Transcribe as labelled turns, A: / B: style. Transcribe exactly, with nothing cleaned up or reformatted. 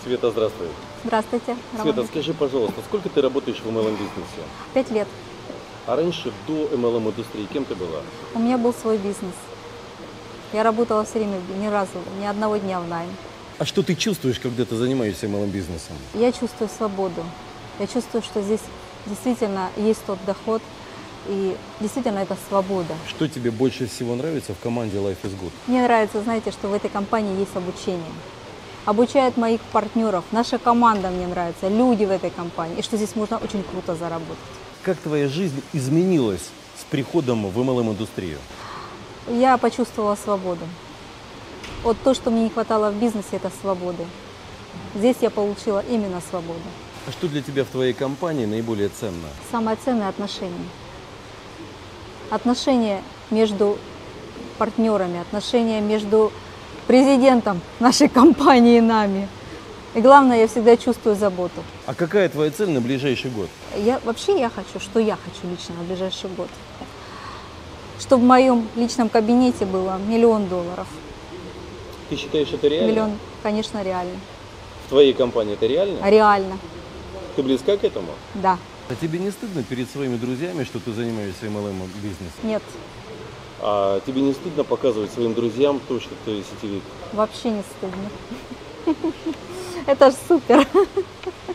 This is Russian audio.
A: Света, здравствуй.
B: Здравствуйте.
A: Света,
B: Роман.
A: скажи, пожалуйста, сколько ты работаешь в эм эл эм-бизнесе?
B: Пять лет.
A: А раньше, до эм эл эм-индустрии, кем ты была?
B: У меня был свой бизнес. Я работала все время, ни разу, ни одного дня в найм.
A: А что ты чувствуешь, когда ты занимаешься эм эл эм-бизнесом?
B: Я чувствую свободу. Я чувствую, что здесь действительно есть тот доход, и действительно это свобода.
A: Что тебе больше всего нравится в команде Life is Good?
B: Мне нравится, знаете, что в этой компании есть обучение. Обучают моих партнеров, наша команда мне нравится, люди в этой компании, и что здесь можно очень круто заработать.
A: Как твоя жизнь изменилась с приходом в эм эл эм-индустрию?
B: Я почувствовала свободу. Вот то, что мне не хватало в бизнесе, это свободы. Здесь я получила именно свободу.
A: А что для тебя в твоей компании наиболее ценно?
B: Самое ценное – отношения. Отношения между партнерами, отношения между президентом нашей компании и нами. И главное, я всегда чувствую заботу.
A: А какая твоя цель на ближайший год?
B: Я, вообще я хочу, что я хочу лично на ближайший год. Чтобы в моем личном кабинете было миллион долларов.
A: Ты считаешь, это реально?
B: Миллион, конечно, реально.
A: В твоей компании это реально?
B: Реально,
A: Ты близка к этому?
B: да.
A: А тебе не стыдно перед своими друзьями, что ты занимаешься эм эл эм-бизнесом?
B: Нет,
A: А тебе не стыдно показывать своим друзьям то, что ты сетевик?
B: вообще не стыдно. Это ж супер.